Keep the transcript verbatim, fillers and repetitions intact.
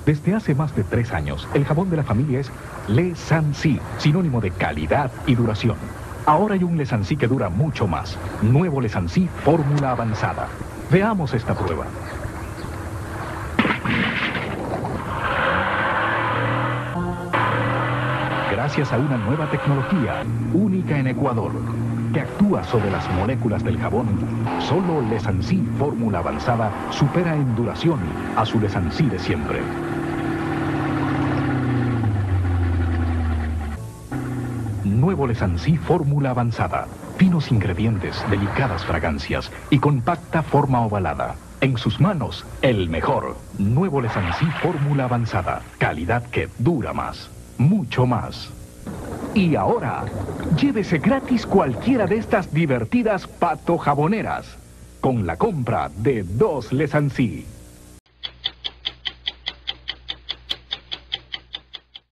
Desde hace más de tres años, el jabón de la familia es Le Sancy, sinónimo de calidad y duración. Ahora hay un Le Sancy que dura mucho más. Nuevo Le Sancy fórmula avanzada. Veamos esta prueba. Gracias a una nueva tecnología, única en Ecuador, que actúa sobre las moléculas del jabón, solo Le Sancy fórmula avanzada supera en duración a su Le Sancy de siempre. Nuevo Le Sancy fórmula avanzada. Finos ingredientes, delicadas fragancias y compacta forma ovalada. En sus manos, el mejor. Nuevo Le Sancy fórmula avanzada. Calidad que dura más. Mucho más. Y ahora, llévese gratis cualquiera de estas divertidas pato jaboneras con la compra de dos Le Sancy.